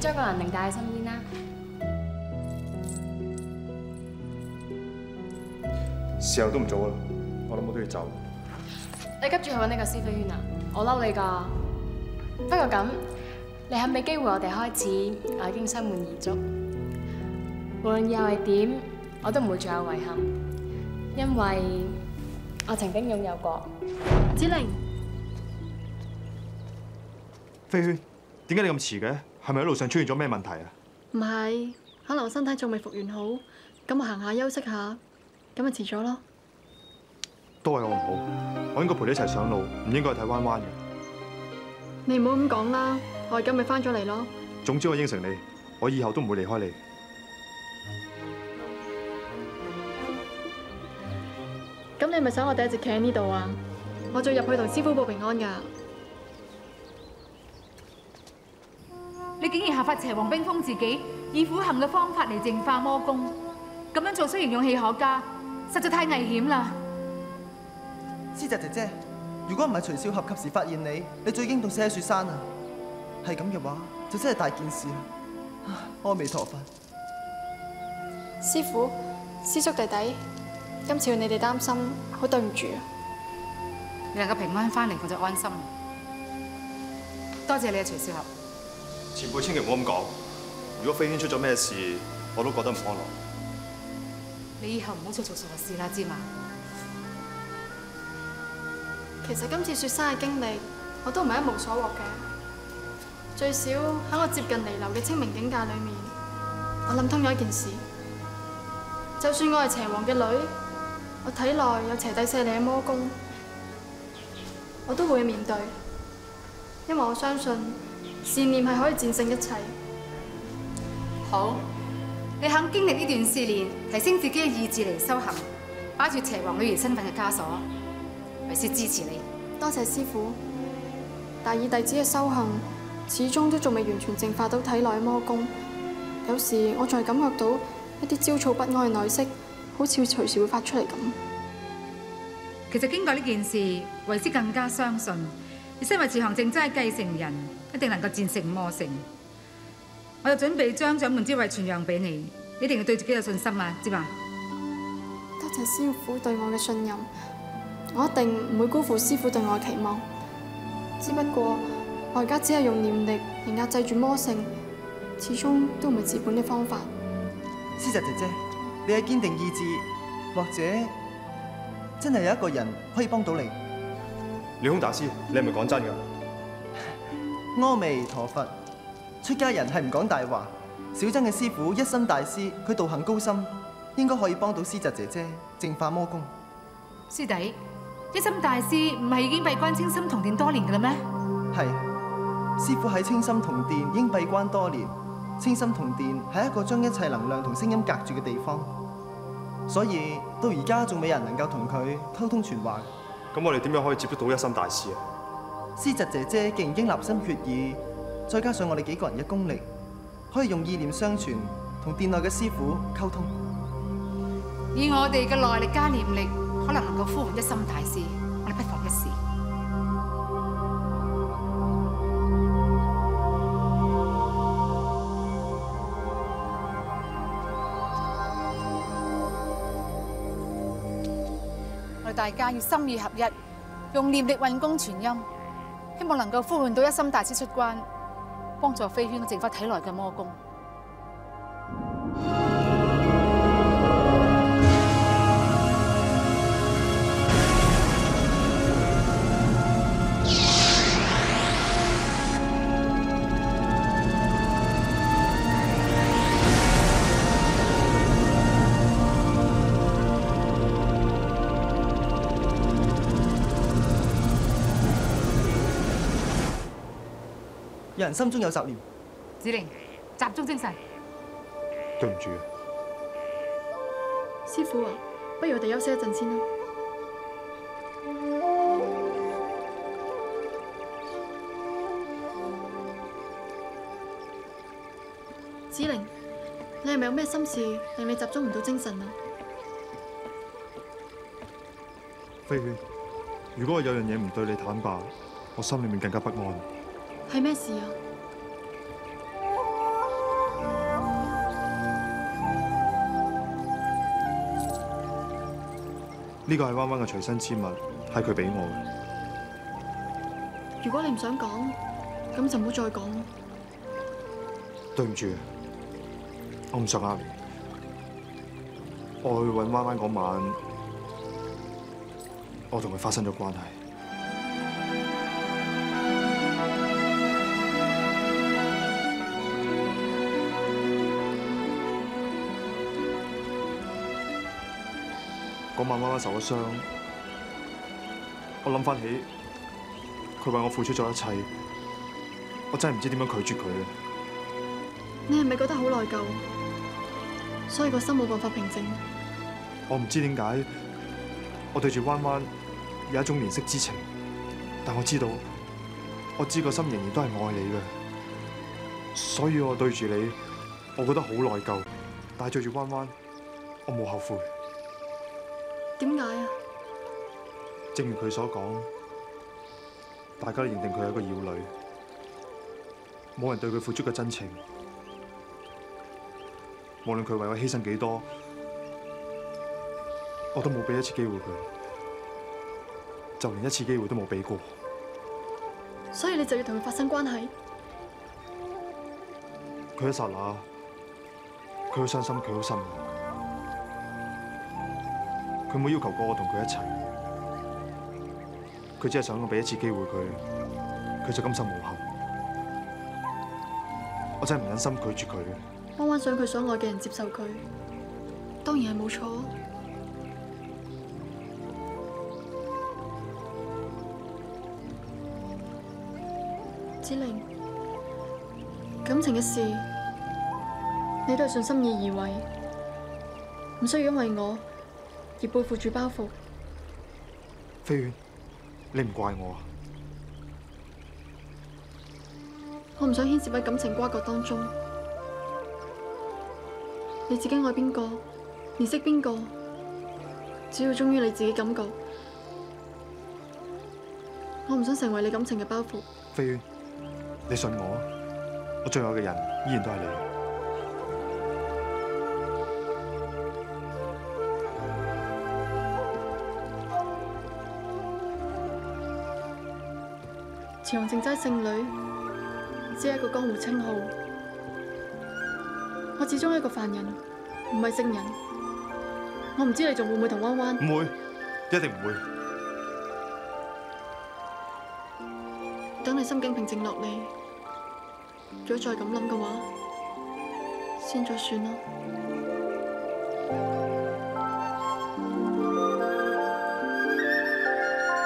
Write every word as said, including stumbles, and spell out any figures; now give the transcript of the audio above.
將個人領帶喺身邊啦。 時候都唔早啦，我諗我都要走。 你急住去揾呢個師飛圈啊？我嬲你㗎。不過咁，你肯俾機會我哋開始，我已經心滿意足。無論以後係點，我都唔會再有遺憾，因為我曾經擁有過。子玲， 飛圈，點解你咁遲嘅？係咪喺路上出現咗咩問題啊？ 唔係，可能我身體仲未復原好，咁我行下休息下，咁咪遲咗咯。 都係我唔好，我應該陪你一齊上路，唔應該睇彎彎嘅。 你唔好咁講啦，我而家咪翻咗嚟咯。 總之我應承你，我以後都唔會離開你。 咁你咪想我第一直企喺呢度啊？我再入去同師傅報平安㗎。 你竟然效法邪王冰封自己，以苦行嘅方法嚟淨化魔宮，咁樣做雖然勇氣可嘉，實在太危險啦！ 師侄姐姐，如果唔係徐少俠及時發現你，你早已經凍死喺雪山啊！係咁嘅話，就真係大件事啦！阿彌陀佛， 師傅、師叔弟弟，今次要你哋擔心，好對唔住啊！ 你能夠平安翻嚟，我就安心。多謝你啊，徐少俠。 前輩千祈唔好咁講，如果飛圈出咗咩事，我都覺得唔安樂。 你以後唔好再做傻事啦，知嘛？ 其實今次雪山嘅經歷，我都唔係一無所獲嘅。最少喺我接近彌留嘅清明境界裏面，我諗通咗一件事：就算我係邪王嘅女，我體內有邪帝舍利嘅魔功，我都會去面對，因為我相信善念係可以戰勝一切。 好，你肯經歷呢段試煉，提升自己嘅意志嚟修行，擺住邪王女兒身份嘅枷鎖，為師支持你。 多謝師傅，但以弟子嘅修行，始終都仲未完全淨化到體內嘅魔功。有時我仲係感覺到一啲焦躁不安嘅內息，好似會隨時會發出嚟咁。 其實經過呢件事，為師更加相信，你身為慈航正真嘅繼承人，一定能夠戰勝魔聖。我就準備將掌門之位傳讓俾你，你一定要對自己有信心啊，知嘛？ 多謝師傅對我嘅信任，我一定唔會辜負師傅對我嘅期望。只不過我而家只係用念力嚟壓制住魔聖，始終都唔係治本嘅方法。 師侄姐姐，你嘅堅定意志，或者真係有一個人可以幫到你。 廖空大師，你係咪講真㗎？ 阿彌陀佛，出家人係唔講大話。小僧嘅師傅一心大師，佢道行高深，應該可以幫到師侄姐姐淨化魔功。 師弟，一心大師唔係已經閉關清心童殿多年㗎啦咩？ 係，師傅喺清心童殿已經閉關多年。清心童殿係一個將一切能量同聲音隔住嘅地方，所以到而家仲未有人能夠同佢溝通傳話。 咁我哋點樣可以接觸到一心大師啊？ 師侄姐姐既然已經立心決意，再加上我哋幾個人嘅功力，可以用意念相傳，同殿內嘅師傅溝通。 以我哋嘅內力加念力，可能能夠呼喚一心大師，我哋不妨一試。我哋大家要心意合一，用念力運功傳音，希望能夠呼喚到一心大師出關，幫助飛圈淨化體內嘅魔功。 有人心中有雜念。 子玲，集中精神。 對唔住啊， 師傅啊，不如我哋休息一陣先啦。子玲，你係咪有咩心事令你集中唔到精神啊？ 飛圈，如果我有樣嘢唔對你坦白，我心裏面更加不安。 係咩事啊？ 呢個係彎彎嘅隨身之物，係佢俾我嘅。 如果你唔想講，咁就唔好再講咯。 對唔住，我唔想呃你。我去揾彎彎嗰晚，我同佢發生咗關係。嗰晚彎彎受咗傷，我諗翻起佢為我付出咗一切，我真係唔知點樣拒絕佢。 你係咪覺得好內疚，所以個心冇辦法平靜？ 我唔知點解，我對住彎彎有一種憐惜之情，但我知道，我知個心仍然都係愛你嘅，所以我對住你，我覺得好內疚，但係對住彎彎，我冇後悔。 點解啊？ 正如佢所講，大家都認定佢係一個妖女，冇人對佢付出過真情。無論佢為我犧牲幾多，我都冇俾一次機會佢，就連一次機會都冇俾過。 所以你就要同佢發生關係？ 佢一剎那，佢好傷心，佢好失望。佢冇要求過我同佢一齊，佢只係想我俾一次機會佢，佢就今生無憾。我真係唔忍心拒絕佢。 彎彎想佢所愛嘅人接受佢，當然係冇錯。子玲，感情嘅事，你都係順心意而為，唔需要因為我而背負住包袱。 飛遠，你唔怪我啊？ 我唔想牽涉喺感情瓜葛當中。你自己愛邊個，憐惜邊個，只要忠於你自己感覺。我唔想成為你感情嘅包袱。 飛遠，你信我啊？我最愛嘅人依然都係你。 朝陽靜齋聖女，只係一個江湖稱號。我始終係一個凡人，唔係聖人。我唔知你仲會唔會同彎彎？ 唔會，一定唔會。 等你心境平靜落嚟，如果再咁諗嘅話，先再算啦。